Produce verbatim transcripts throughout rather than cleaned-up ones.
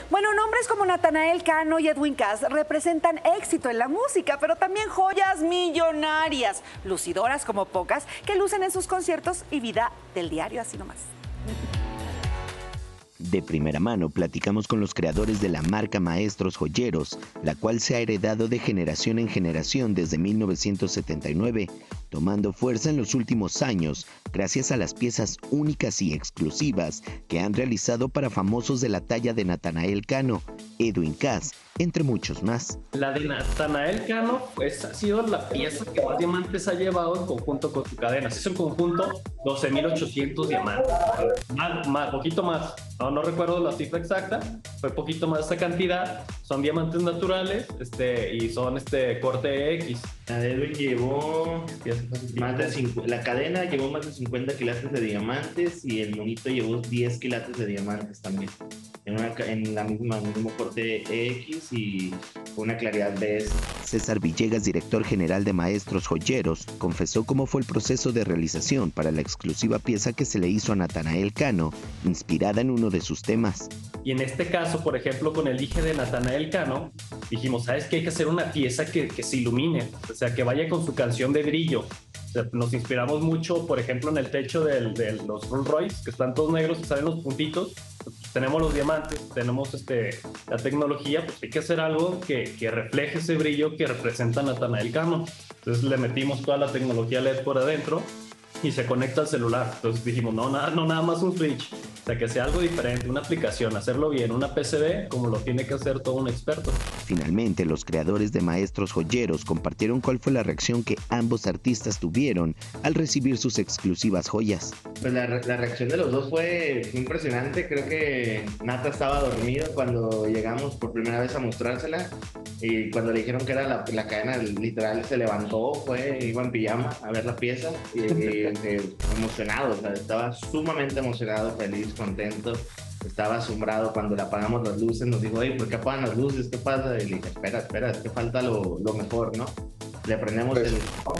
Bueno, nombres como Natanael Cano y Edwin Cass representan éxito en la música, pero también joyas millonarias, lucidoras como pocas, que lucen en sus conciertos y vida del diario, así nomás. De primera mano platicamos con los creadores de la marca Maestros Joyeros, la cual se ha heredado de generación en generación desde mil novecientos setenta y nueve, tomando fuerza en los últimos años gracias a las piezas únicas y exclusivas que han realizado para famosos de la talla de Natanael Cano, Edwin Cass, entre muchos más. La de Natanael Cano pues, ha sido la pieza que más diamantes ha llevado en conjunto con su cadena. Se hizo en conjunto doce mil ochocientos diamantes, más, más, poquito más. No, no recuerdo la cifra exacta, fue poquito más esa cantidad. Son diamantes naturales este, y son este corte X. La de Edwin llevó más de cincuenta, la cadena llevó más de cincuenta quilates de diamantes y el monito llevó diez quilates de diamantes también. En, una, en la misma, el mismo corte X y una claridad de S. César Villegas, director general de Maestros Joyeros, confesó cómo fue el proceso de realización para la exclusiva pieza que se le hizo a Natanael Cano, inspirada en uno de sus temas. Y en este caso, por ejemplo, con el dije de Natanael Cano, dijimos, ¿sabes qué? Hay que hacer una pieza que, que se ilumine, o sea, que vaya con su canción de brillo. O sea, nos inspiramos mucho, por ejemplo, en el techo de los Rolls Royce, que están todos negros y salen los puntitos. Pues, tenemos los diamantes, tenemos este, la tecnología, pues hay que hacer algo que, que refleje ese brillo que representa Natanael Cano. Entonces le metimos toda la tecnología L E D por adentro y se conecta al celular. Entonces dijimos, no nada, no nada más un switch, o sea, que sea algo diferente, una aplicación, hacerlo bien, una P C B, como lo tiene que hacer todo un experto. Finalmente, los creadores de Maestros Joyeros compartieron cuál fue la reacción que ambos artistas tuvieron al recibir sus exclusivas joyas. Pues la, la reacción de los dos fue impresionante. Creo que Nata estaba dormido cuando llegamos por primera vez a mostrársela y cuando le dijeron que era la, la cadena, literal se levantó, fue, iba en pijama a ver la pieza y, y, y emocionado, o sea, estaba sumamente emocionado, feliz, contento. Estaba asombrado cuando le apagamos las luces, nos dijo, oye, ¿por qué apagan las luces? ¿Qué pasa? Y le dije, espera, espera, es que falta lo, lo mejor, ¿no? Le prendemos el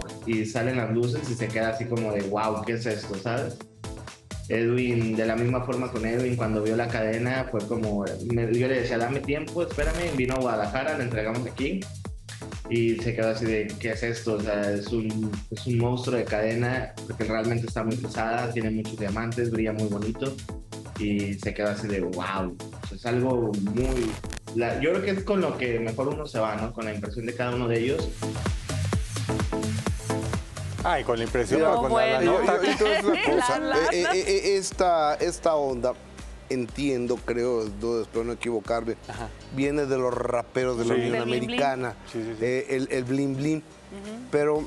y salen las luces y se queda así como de, wow, ¿qué es esto? ¿Sabes? Edwin, de la misma forma con Edwin, cuando vio la cadena, fue como, me, yo le decía, dame tiempo, espérame, vino a Guadalajara, le entregamos aquí y se quedó así de, ¿qué es esto? O sea, es un, es un monstruo de cadena, porque realmente está muy pesada, tiene muchos diamantes, brilla muy bonito. Y se quedó así de wow, o sea, es algo muy... La, yo creo que es con lo que mejor uno se va, ¿no? Con la impresión de cada uno de ellos. Ay, con la impresión, No, con bueno. la, la nota. Yo, yo, entonces una cosa, La lana. eh, eh, eh, esta, esta onda, entiendo, creo, no, espero no equivocarme, Ajá. viene de los raperos de la Sí. Unión Del bling Americana, bling. Sí, sí, sí. eh, el, el bling bling, pero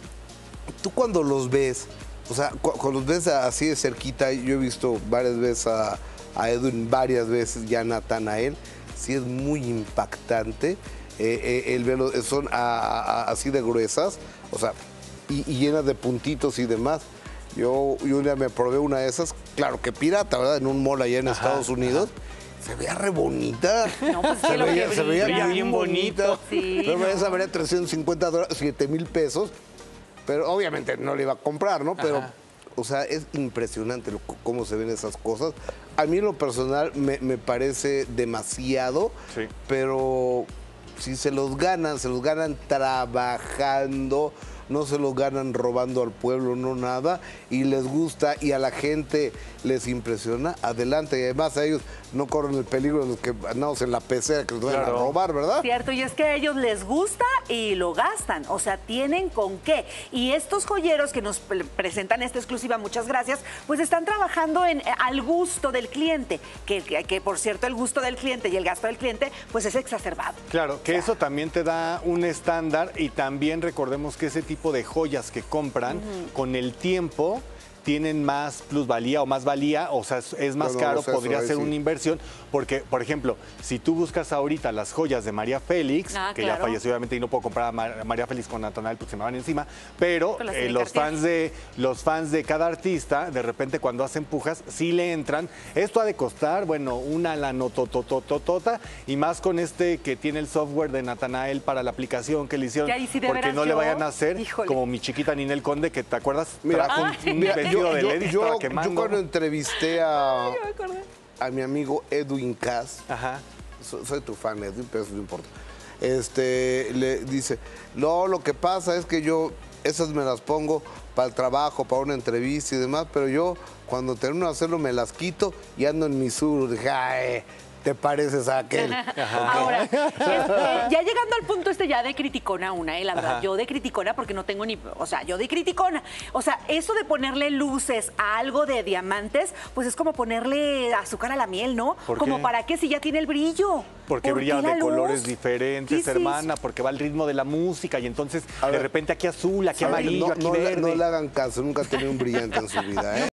tú cuando los ves, o sea, cu cuando los ves así de cerquita, yo he visto varias veces a, a Edwin, varias veces ya a Natanael, sí es muy impactante, eh, eh, el verlo, son a, a, así de gruesas, o sea, y, y llenas de puntitos y demás. Yo, yo un día me probé una de esas, claro que pirata, ¿verdad? En un mall allá en Ajá, Estados Unidos. Ajá. Se veía re bonita. No, pues se, que lo veía, que se veía brilla. bien bonita. Sí, Pero no. esa valía trescientos cincuenta dólares, siete mil pesos. Pero obviamente no le iba a comprar, ¿no? Pero, Ajá. o sea, es impresionante lo, cómo se ven esas cosas. A mí en lo personal me, me parece demasiado, Sí. pero si se los ganan, se los ganan trabajando, no se los ganan robando al pueblo, no nada, y les gusta y a la gente les impresiona, adelante. Y además a ellos no corren el peligro de los que andamos en la pecera que nos vayan Claro. a robar, ¿verdad? Cierto, y es que a ellos les gusta y lo gastan, o sea, tienen con qué. Y estos joyeros que nos pre presentan esta exclusiva, muchas gracias, pues están trabajando en, eh, al gusto del cliente, que, que, que por cierto el gusto del cliente y el gasto del cliente pues es exacerbado. Claro, que eso también te da un estándar y también recordemos que ese tipo de joyas que compran uh-huh. con el tiempo tienen más plusvalía o más valía, o sea, es más No, no, caro, o sea, podría eso, ser sí. una inversión, porque, por ejemplo, si tú buscas ahorita las joyas de María Félix, Ah, que claro. ya falleció obviamente y no puedo comprar a Mar- María Félix con Natanael porque se me van encima, pero Pero las eh, tiene los, Cartier. fans de, los fans de cada artista, de repente cuando hacen pujas, sí le entran. Esto ha de costar, bueno, una lanototototota, y más con este que tiene el software de Natanael para la aplicación que le hicieron, Que ahí sí de porque veras no le yo, vayan a hacer híjole. como mi chiquita Ninel Conde, que te acuerdas, Mira, trajo Ay. un, un Mira, vestido yo, de yo- Lady, yo- estaba yo quemando. cuando entrevisté a, a mi amigo Edwin Cass, Ajá. soy, soy tu fan, Edwin, pero eso no importa. Este, le dice, no, lo que pasa es que yo esas me las pongo para el trabajo, para una entrevista y demás, pero yo cuando termino de hacerlo me las quito y ando en mi sur. Dije, ay, te pareces a aquel. Ahora, este, ya llegando al punto este ya de criticona una, eh, la verdad, Ajá. yo de criticona porque no tengo ni, o sea, yo de criticona. O sea, eso de ponerle luces a algo de diamantes, pues es como ponerle azúcar a la miel, ¿no? Como para qué si ya tiene el brillo. Porque ¿Por brilla qué de la colores luz? diferentes, Sí, hermana, sí. porque va al ritmo de la música y entonces A de ver, repente aquí azul, aquí a ver, amarillo, no, aquí no, verde. No le hagan caso, nunca ha tenido un brillante en su vida, ¿eh?